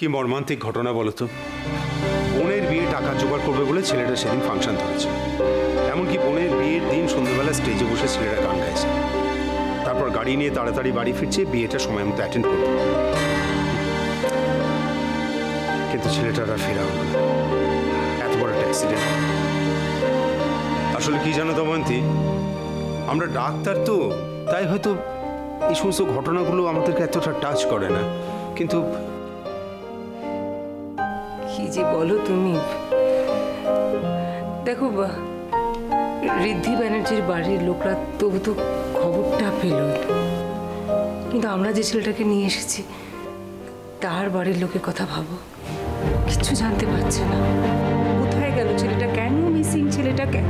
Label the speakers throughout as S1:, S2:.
S1: কি মর্মান্তিক ঘটনা বলো তো। বোনের বিয়ে টাকা জোগাড় করবে বলে ছেলেটা সেদিন ফাংশন ধরেছে। এমনকি বোনের বিয়ের দিন সন্ধ্যাবেলা স্টেজে বসে ছেলেরা গান গাইছে। তারপর গাড়ি নিয়ে তাড়াতাড়ি বাড়ি ফিরছে বিয়েটা সময় মতো অ্যাটেন্ড করবে। কিন্তু ছেলেটার আর ফেরা হলো না। এত বড় একটা অ্যাক্সিডেন্ট। আসলে কি জানো দময়ন্তী, আমরা ডাক্তার তো, তাই হয়তো এই সমস্ত ঘটনাগুলো আমাদেরকে এতটা টাচ করে না। কিন্তু
S2: কি যে বলো তুমি। দেখো ঋদ্ধি ব্যানার্জির বাড়ির লোকরা তবু তো খবরটা পেল, কিন্তু আমরা যে ছেলেটাকে নিয়ে এসেছি তার বাড়ির লোকের কথা ভাবো, কিচ্ছু জানতে পারছে না। কোথায় গেল ছেলেটা, কেন মিসিং ছেলেটা, কেন?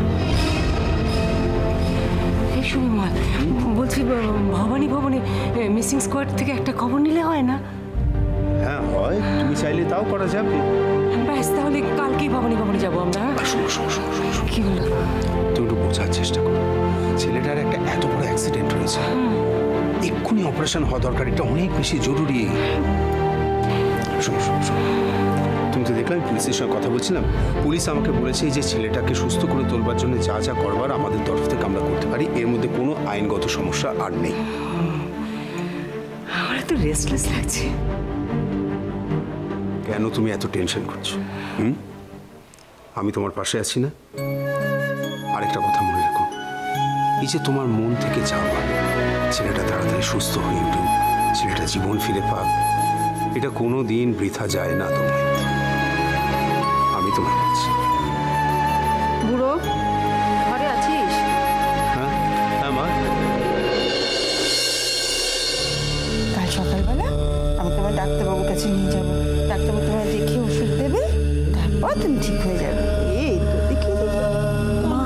S2: এই সময় বলছি ভবানী ভবনে মিসিং স্কোয়াড থেকে একটা খবর নিলে হয় না?
S1: হ্যাঁ হয়, তুমি চাইলে তাও করা যাবে।
S2: ব্যাস, তাহলে কালকেই ভবানী ভবনে যাবো আমরা। কি হলো?
S1: তুমি একটু বোঝার চেষ্টা করো, ছেলেটার একটা এত বড় অ্যাক্সিডেন্ট হয়েছে, এক্ষুনি অপারেশন হওয়া দরকার, এটা অনেক বেশি জরুরি। শোনো, তুমি তো দেখলাম পুলিশের সঙ্গে কথা বলছিলাম। পুলিশ আমাকে বলেছে যে ছেলেটাকে সুস্থ করে তোলবার জন্য যা যা করবার আমাদের তরফ থেকে আমরা করতে পারি, এর মধ্যে কোনো আইনগত সমস্যা আর নেই।
S2: আমার তো রেস্টলেস লাগছে।
S1: কেন তুমি এত টেনশন করছো? আমি তোমার পাশে আছি না? আরেকটা কথা মনে রেখো, এই যে তোমার মন থেকে চাওয়া ছেলেটা তাড়াতাড়ি সুস্থ হয়ে উঠুক, ছেলেটা জীবন ফিরে পাক, এটা কোনো দিন বৃথা যায় না। তোমার আমি তোমার কাছে।
S3: বুড়ো ঘরে আছিস?
S1: হ্যাঁ হ্যাঁ মা।
S3: কাল সকালবেলা আমাকে আমার ডাক্তারবাবুর কাছে নিয়ে যাবো। ডাক্তারবাবু তোমায় দেখে ওষুধ দেবে, তারপর তুমি ঠিক হয়ে যাবে। এই তো দেখি মা,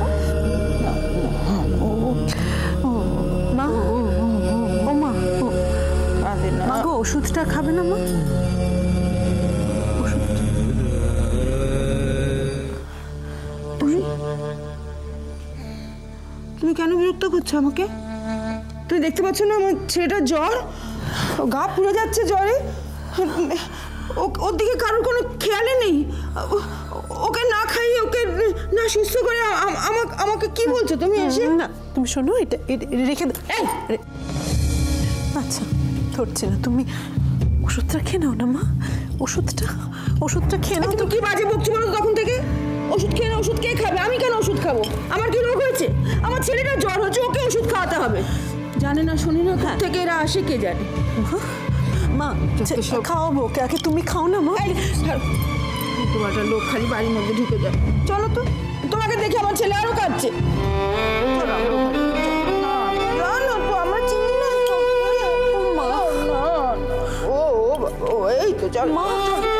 S3: মা, ও মা, আরে না গো, ওষুধটা খাবে না মা? তুমি কেন বিরক্ত করছো আমাকে? তুমি দেখতে পাচ্ছ না আমার ছেলেটার জ্বর, গা পুড়ে যাচ্ছে জ্বরে। ওর দিকে কারোর কোনো খেয়ালই নেই। ওকে না খাইয়ে, ওকে না সুস্থ করে আমাকে কি বলছো তুমি এসে?
S4: না তুমি শোনো, এটা রেখে দাও। আচ্ছা ধরছে না, তুমি ওষুধটা খেয়ে নাও না মা। ওষুধটা খেয়ে নাও।
S3: তুমি কি বাজে বকছো বলো তখন থেকে? ওষুধ খেয়ে না, ওষুধ কে খাবে? আমি কেন ওষুধ খাবো? আমার কি রোগ হয়েছে? আমার ছেলেটার জ্বর হচ্ছে, ওকে ওষুধ খাওয়াতে হবে। জানে না শুনি না থেকে এরা আসে, কে জানে।
S4: মা খাওয়াবো ওকে, আগে তুমি খাও না মা।
S3: তোমার একটা লোক খালি বাড়ির মধ্যে ঢুকে যায়। চলো তো, তোমাকে দেখে আমার ছেলে আরো কাঁদছে। এই তো চল মা।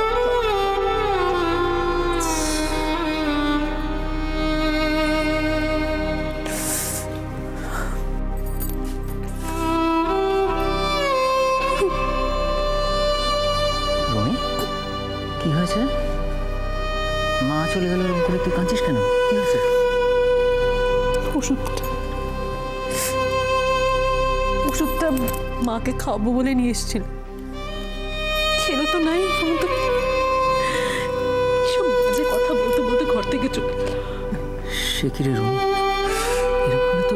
S5: কি হয়েছে? মা চলে গেল এরকম করে, তুই কাঁদছিস কেন? কি হয়েছে?
S4: ওষুধটা মাকে খাওয়াবো বলে নিয়ে এসেছিল, খেলো তো নাই। সব বাজে কথা বলতে বলতে ঘর থেকে চলে গেল।
S5: সে কি রে রুম, এরকম তো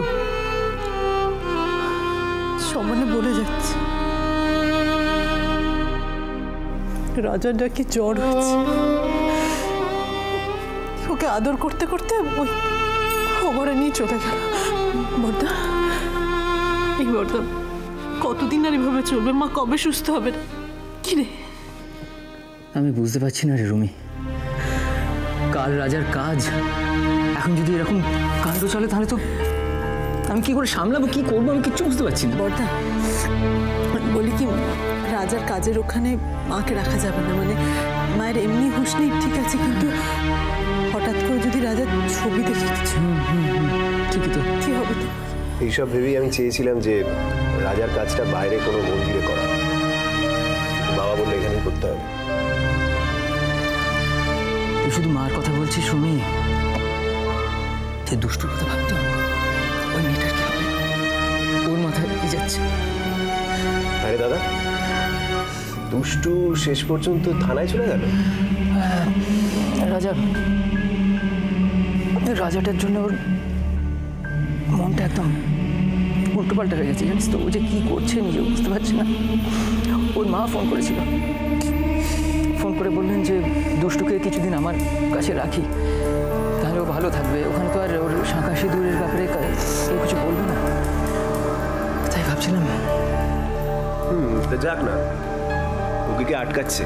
S4: সমানে বলে যাচ্ছে রাজার নাকি জ্বর হয়েছে। ওকে আদর করতে করতে ওই খবরে নিয়ে চলে গেল। বর্দা, এই বর্দা কতদিন আর এভাবে চলবে? মা কবে সুস্থ হবে? কি রে?
S5: আমি বুঝতে পারছি না রে রুমি, কাল রাজার কাজ, এখন যদি এরকম কাণ্ড চলে তাহলে তো আমি কি করে সামলাবো, কি করবো আমি কিচ্ছু বুঝতে পারছি না।
S4: বর্দা বলি কি, রাজার কাজের ওখানে মাকে রাখা যাবে না। মানে মায়ের এমনি হুঁশ নেই ঠিক আছে, কিন্তু হঠাৎ করে যদি রাজার ছবি দেখে কিছু,
S5: ঠিকই তো,
S4: কি হবে? তো
S6: এইসব ভেবেই আমি চেয়েছিলাম যে রাজার কাজটা বাইরে কোনো মন্দিরে করা। বাবা বললে এখানেই করতে হবে।
S5: তুই শুধু মার কথা বলছিস সুমি, যে দুষ্টুর কথা ভাবতে হবে। ওই মেয়েটার কি হবে? ওর মাথায় কি যাচ্ছে?
S6: আরে দাদা, দুষ্টু শেষ পর্যন্ত থানায় চলে গেল।
S5: রাজাটার জন্য ওর মনটা একদম উল্টোপাল্টা হয়ে গেছে, জানিস তো। ও যে কি করছে নিজে বুঝতে পারছি না। ওর মা ফোন করেছিল, ফোন করে বললেন যে দুষ্টুকে কিছুদিন আমার কাছে রাখি, তাহলে ও ভালো থাকবে। ওখানে তো আর ওর শাঁখা সিঁদুরের ব্যাপারে কেউ কিছু বলবে না, তাই ভাবছিলাম।
S6: তা যাক না, ওকে কে আটকাচ্ছে?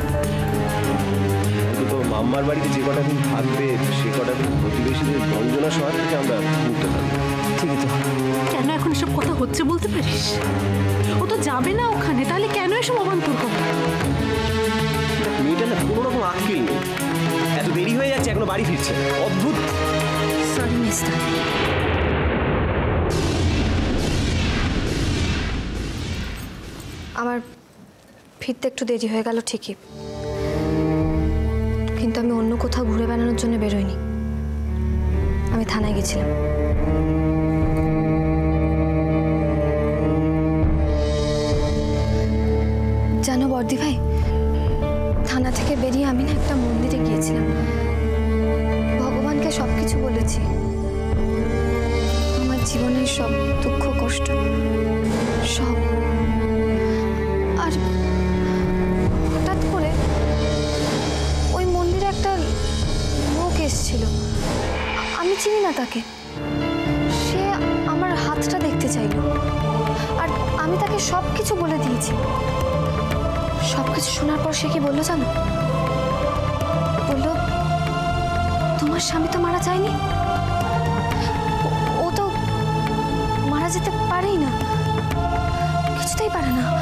S6: অন্তত মাম্মার বাড়িতে যে কটা দিন থাকবে সে কটা দিন প্রতিবেশীদের বঞ্জনা সহায় থেকে আমরা মুক্ত থাকবো।
S5: ঠিকই তো।
S4: কেন এখন এসব কথা হচ্ছে বলতে পারিস? ও তো যাবে না ওখানে, তাহলে কেন এসব অবান্তর কথা?
S6: মেয়েটা না কোনো রকম আক্কেল নেই, এত দেরি হয়ে যাচ্ছে এখনো বাড়ি ফিরছে, অদ্ভুত।
S7: সরি মিস্টার, আমার ফিরতে একটু দেরি হয়ে গেল ঠিকই, কিন্তু আমি অন্য কোথাও ঘুরে বেড়ানোর জন্য বেরোইনি। আমি থানায় গেছিলাম। জানো বর্দি ভাই, থানা থেকে বেরিয়ে আমি না একটা মন্দিরে গিয়েছিলাম, ভগবানকে সবকিছু বলেছি, আমার জীবনের সব দুঃখ কষ্ট সব। আর হঠাৎ করে ওই মন্দিরে একটা লোক এসেছিল, আমি চিনি না তাকে। সে আমার হাতটা দেখতে চাইল, আর আমি তাকে সব কিছু বলে দিয়েছি। সব কিছু শোনার পর সে কি বললো জানো? বললো, তোমার স্বামী তো মারা যায়নি, ও তো মারা যেতে পারেই না, কিছুতেই পারে না।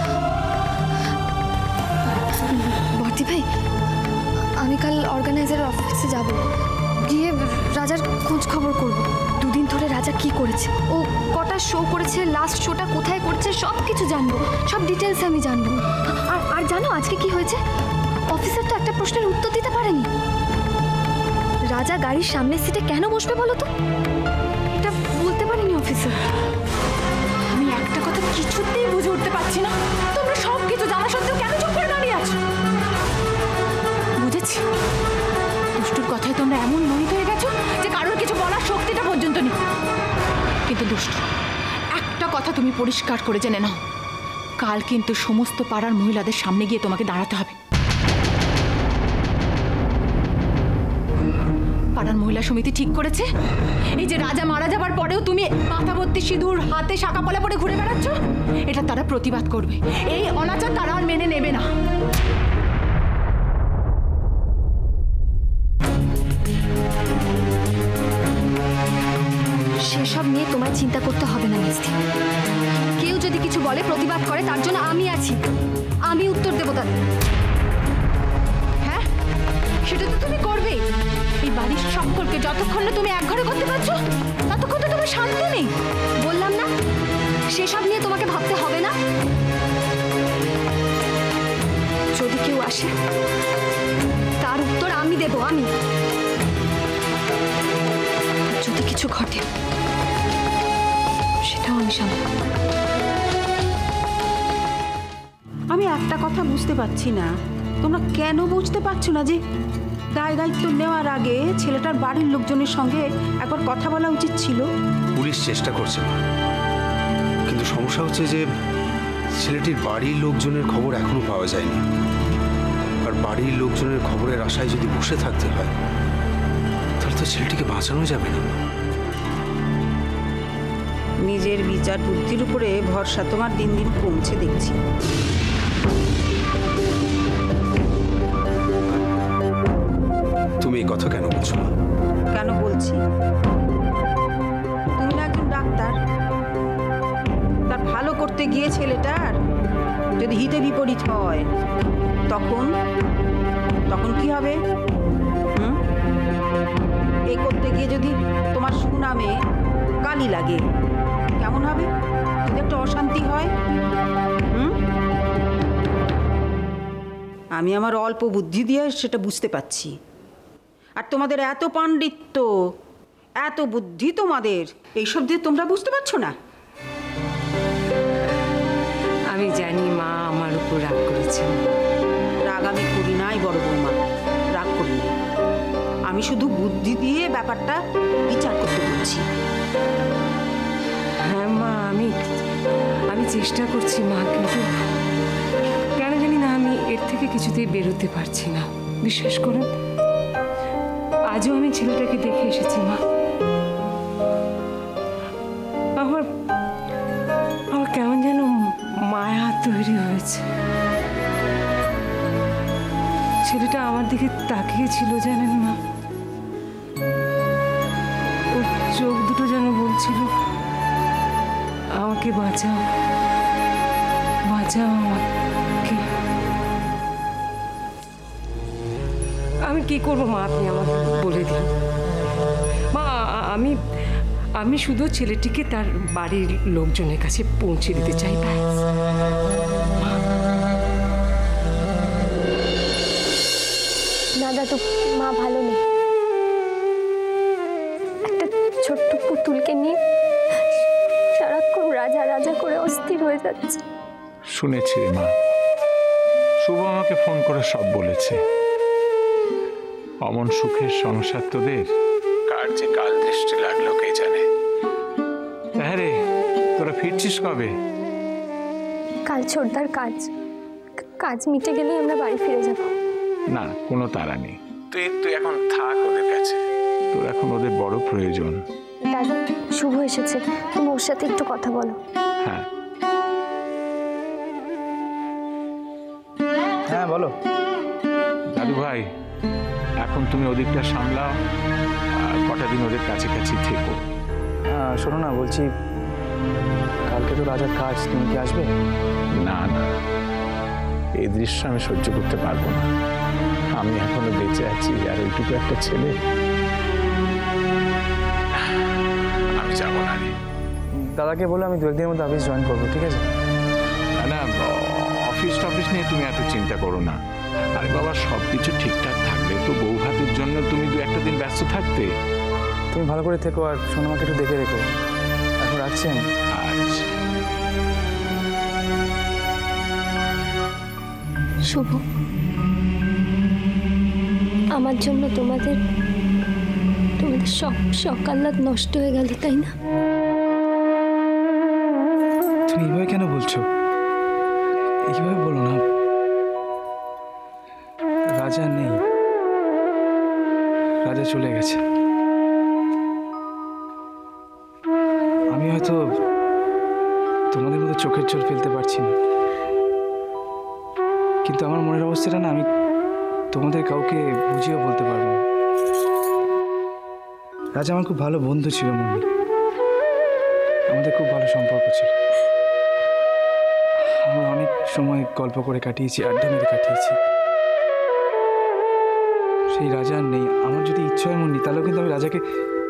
S7: বর্দি ভাই, আমি কাল অর্গানাইজারের অফিসে যাব, গিয়ে রাজার খোঁজ খবর করব। দুদিন ধরে রাজা কি করেছে, ও কটা শো করেছে, লাস্ট শোটা কোথায় করেছে, সব কিছু জানবো, সব ডিটেলস আমি জানবো। আর জানো আজকে কি হয়েছে? অফিসার তো একটা প্রশ্নের উত্তর দিতে পারেনি। রাজা গাড়ির সামনের সিটে কেন বসবে বলো তো? এটা বলতে পারেনি অফিসার।
S4: আমি একটা কথা কিছুতেই বুঝে উঠতে পারছি না, তোমরা সব কিছু জানা সত্ত্বেও কেন চুপ করে দাঁড়িয়ে আছো? বুঝেছি, দুষ্টুর কথায় তোমরা এমন মোহিত হয়ে গেছো যে কারোর কিছু বলার শক্তিটা পর্যন্ত নেই। কিন্তু দুষ্টু, একটা কথা তুমি পরিষ্কার করে জেনে নাও, কাল কিন্তু সমস্ত পাড়ার মহিলাদের সামনে গিয়ে তোমাকে দাঁড়াতে হবে। পাড়ার মহিলা সমিতি ঠিক করেছে, এই যে রাজা মারা যাবার পরেও তুমি মাথা ভর্তি সিঁদুর, হাতে শাঁখা পলা পরে ঘুরে বেড়াচ্ছ, এটা তারা প্রতিবাদ করবে। এই অনাচার তারা আর মেনে নেবে না।
S7: সেসব নিয়ে তোমায় চিন্তা করতে হবে না মিস্ত্রি। কেউ যদি কিছু বলে, প্রতিবাদ করে, তার জন্য আমি আছি, আমি উত্তর দেবো তাদের।
S4: হ্যাঁ, সেটা তো তুমি করবেই। এই বাড়ির সকলকে যতক্ষণ না তুমি একঘরে করতে পারছো, ততক্ষণ তো তোমার শান্তি নেই।
S7: বললাম না, সেসব নিয়ে তোমাকে ভাবতে হবে না। যদি কেউ আসে, তার উত্তর আমি দেব, আমি। যদি কিছু ঘটে, সেটাও আমি সামলাবো।
S3: আমি একটা কথা বুঝতে পারছি না, তোমরা কেন বুঝতে পারছো না যে দায় দায়িত্ব নেওয়ার আগে ছেলেটার বাড়ির লোকজনের সঙ্গে একবার কথা বলা উচিত ছিল?
S1: পুলিশ চেষ্টা করছে মা, কিন্তু সমস্যা হচ্ছে যে ছেলেটির বাড়ির লোকজনের খবর এখনো পাওয়া যায়নি। আর বাড়ির লোকজনের খবরের আশায় যদি বসে থাকতে হয়, তাহলে তো ছেলেটিকে বাঁচানো যাবে না।
S3: নিজের বিচার বুদ্ধির উপরে ভরসা তোমার দিন দিন কমছে দেখছি।
S1: তুমি এই কথা কেন বলছো না?
S3: কেন বলছি? তুমি না একজন ডাক্তার, তার ভালো করতে গিয়ে ছেলেটার যদি হিতে বিপরীত হয়, তখন তখন কি হবে? এই করতে গিয়ে যদি তোমার সুনামে কালি লাগে, কেমন হবে? যদি একটা অশান্তি হয়, আমি আমার অল্প বুদ্ধি দিয়ে সেটা বুঝতে পারছি। আর তোমাদের এত পাণ্ডিত্য, এত বুদ্ধি তোমাদের, এইসব দিয়ে তোমরা বুঝতে পারছো না।
S2: আমি জানি মা আমার উপর রাগ করেছে, করেছেন।
S3: রাগ আমি করি নাই বড় বৌমা, রাগ করি না। আমি শুধু বুদ্ধি দিয়ে ব্যাপারটা বিচার করতে বলছি।
S2: হ্যাঁ মা, আমি চেষ্টা করছি মা, কিন্তু কেন জানি না আমি এর থেকে কিছুতেই বেরোতে পারছি না। বিশ্বাস করুন, আজও আমি ছেলেটাকে দেখে এসেছি মা। আমার কেমন যেন মায়া তৈরি হয়েছে। ছেলেটা আমার দিকে তাকিয়েছিল জানেন মা, ওর চোখ দুটো যেন বলছিল আমাকে বাঁচাও, বাঁচাও আমাকে। আমি কি করবো মা, আপনি আমাকে বলে দিন মা। আমি শুধু ছেলেটিকে তার বাড়ির লোকজনের কাছে পৌঁছে দিতে চাই, ব্যাস।
S7: না দাদু, মা ভালো নেই। একটা ছোট্ট পুতুলকে নিয়ে সারাক্ষণ রাজা রাজা করে অস্থির হয়ে যাচ্ছে।
S8: শুনেছি রে মা, শুভ আমাকে ফোন করে সব বলেছে। অমন সুখের সংসার তোদের, কার যে কাল দৃষ্টি লাগলো কে জানে। হ্যাঁ রে, তোরা ফিরছিস কবে?
S7: কাল ছোটদার কাজ মিটে গেলেই আমরা বাড়ি ফিরে যাব।
S8: না, কোনো তাড়া নেই। তুই এখন থাক ওদের কাছে, তোর এখন ওদের বড় প্রয়োজন।
S7: দাদু, শুভ এসেছে, তুমি ওর সাথে একটু কথা বলো।
S8: হ্যাঁ
S5: হ্যাঁ বলো।
S8: দাদু ভাই, এখন তুমি ওদিকটা সামলাও, আর কটা দিন ওদের কাছাকাছি থেকো।
S5: শোনো না, বলছি কালকে তো রাজার কাজ, তুমি কি আসবে?
S8: না না, এই দৃশ্য আমি সহ্য করতে পারবো না। আমি এখনো বেঁচে আছি, আর ওইটুকু একটা ছেলে। আমি যাবো না রে।
S5: দাদাকে বলে আমি 2-1 দিনের মধ্যে অফিস জয়েন করবো, ঠিক আছে?
S8: না, অফিস নিয়ে তুমি এত চিন্তা করো না। আরে বাবা, সব কিছু ঠিকঠাক থাকলে তো বউ ভাতের জন্য তুমি 2-1 দিন ব্যস্ত থাকতে।
S5: তুমি ভালো করে থেকো, আর সোনামাকে একটু দেখে রেখো। এখন রাখছি আমি।
S8: আচ্ছা।
S7: শুভ, আমার জন্য তোমাদের সব সকাল্লাদ নষ্ট হয়ে গেল, তাই না?
S5: তুমি এইভাবে কেন বলছো? এইভাবে বলো না। রাজা নেই, রাজা চলে গেছে। আমি হয়তো তোমাদের মতো চোখের জল ফেলতে পারছি না, কিন্তু আমার মনের অবস্থাটা না আমি তোমাদের কাউকে বুঝিয়েও বলতে পারবো না। রাজা আমার খুব ভালো বন্ধু ছিল মন্দির, আমাদের খুব ভালো সম্পর্ক ছিল। আমরা অনেক সময় গল্প করে কাটিয়েছি, আড্ডা মেরে কাটিয়েছি। সেই রাজা আর নেই। আমার যদি ইচ্ছা হয় মন্দির, তাহলেও কিন্তু আমি রাজাকে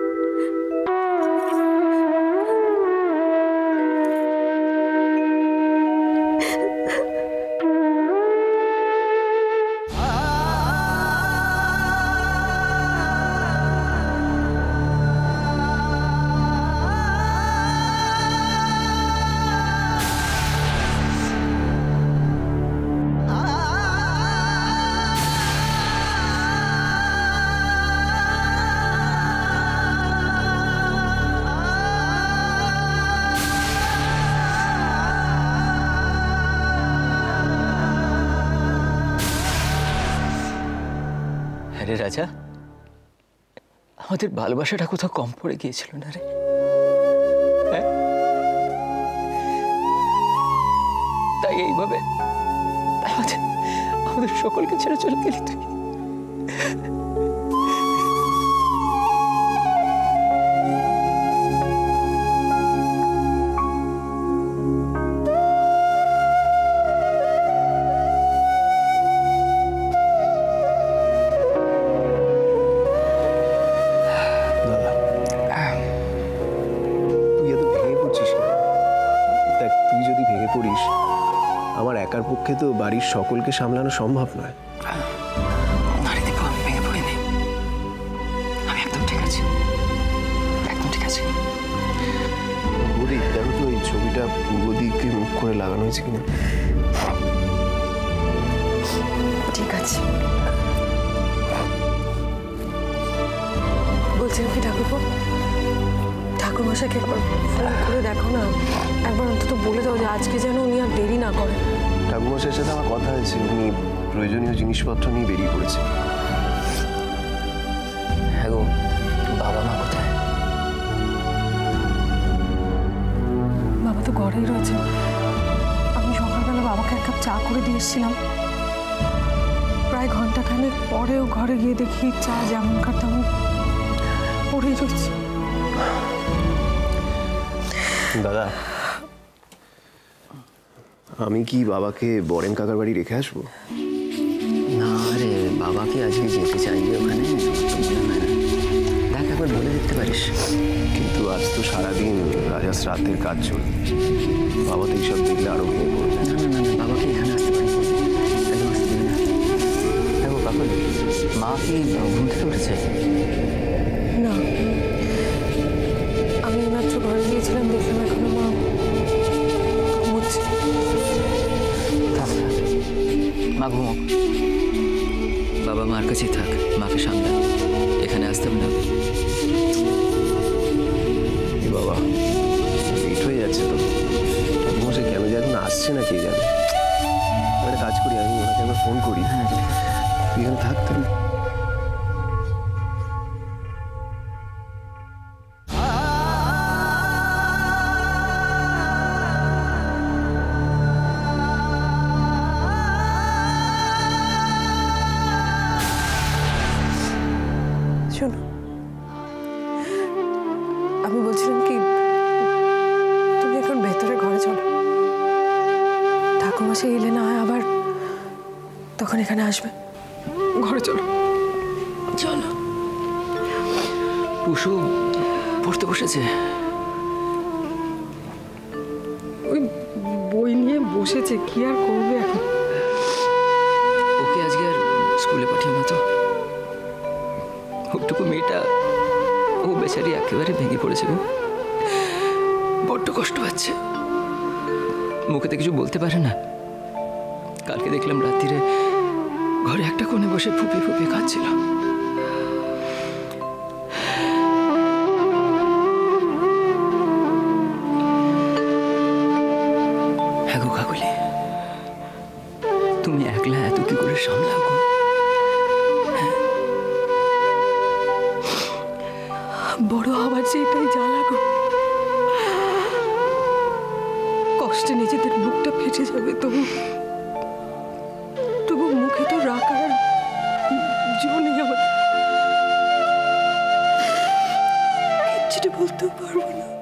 S5: রে রাজা, আমাদের ভালোবাসাটা কোথাও কম পড়ে গিয়েছিল না রে? তাই এইভাবে আমাদের সকলকে ছেড়ে চলে গেলি তুই।
S6: আমার একার পক্ষে তো বাড়ির সকলকে সামলানো সম্ভব নয়।
S5: আরে দীপু, আমি ভেঙে পড়িনি, আমি একদম ঠিক আছি, একদম ঠিক আছে।
S6: দেখো তো এই ছবিটা পূর্ব দিকে মুখ করে লাগানো হয়েছে কিনা।
S2: বলছিলাম কি ঠাকুরপো, ঠাকুরমশাইকে একবার ফোন করে দেখো না, একবার অন্তত বলে দাও যে আজকে যেন উনি আর দেরি না করেন।
S6: ঠাকুরমশাইয়ের সাথে আমার কথা হয়েছে, উনি প্রয়োজনীয় জিনিসপত্র নিয়ে বেরিয়ে পড়েছে।
S5: হ্যাঁ গো, বাবা মা কোথায়?
S2: বাবা তো ঘরেই রয়েছে। আমি সকালবেলা বাবাকে এক কাপ চা করে দিয়ে এসেছিলাম, প্রায় ঘন্টাখানেক পরেও ঘরে গিয়ে দেখি চা যেমনকার তেমন পড়েই রয়েছে।
S6: দাদা, আমি কি বাবাকে বরেন কাকার বাড়ি রেখে আসবো?
S5: না রে, বাবাকে আজকে যেতে চাইবে ওখানে? দেখ, একবার বলে দেখতে পারিস।
S6: কিন্তু আজ তো সারাদিন রাজা শ্রাদ্ধের কাজ চলবে, বাবা তো এইসব দেখলে আরো ভেঙে পড়বে।
S5: না না না, বাবাকে এখানে আসতে পারি, একদম আসতে দেবে না। দেখো কাকুল, মা কি ঘুম থেকে উঠেছে?
S2: না, আমি মাত্র ঘরে গিয়েছিলাম, দেখলাম এখনো মা ঘুমোচ্ছে।
S5: থাক থাক, মা ঘুমোক, বাবা মার কাছেই থাক, মাকে সামলা, এখানে আসতে হবে না।
S6: বাবা লেট হয়ে যাচ্ছে তো, ঠাকুরমশাই কেন যে এখন আসছে না কে জানে। একটা কাজ করি, আমি ওনাকে একবার ফোন করি।
S5: হ্যাঁ,
S6: তুই এখানে থাক তাহলে।
S2: শোনো, আমি বলছিলাম কি, তুমি এখন ভেতরে ঘরে চলো, ঠাকুরমশাই এলে না হয় আবার তখন এখানে আসবে। ঘরে চলো, চলো।
S5: টুসু পড়তে বসেছে?
S2: ওই বই নিয়ে বসেছে, কি আর করবে এখন।
S5: ওকে আজকে আর স্কুলে পাঠিয়ে মতো, ওটুকু মেয়েটা, ও বেচারি একেবারে ভেঙে পড়েছে গো, বড্ড কষ্ট পাচ্ছে, মুখেতে কিছু বলতে পারে না। কালকে দেখলাম রাত্রিরে ঘরে একটা কোণে বসে ফুপিয়ে ফুপিয়ে কাঁদছিল। হ্যাঁ গো কাকুলি, তুমি একলা এত কি করে সামলাও গো?
S2: বড় হবার যে এটাই জ্বালা গো, কষ্টে নিজেদের বুকটা ফেটে যাবে, তবু মুখে তো রাখার জো নেই আমাদের, কিচ্ছুটি বলতেও পারবো না।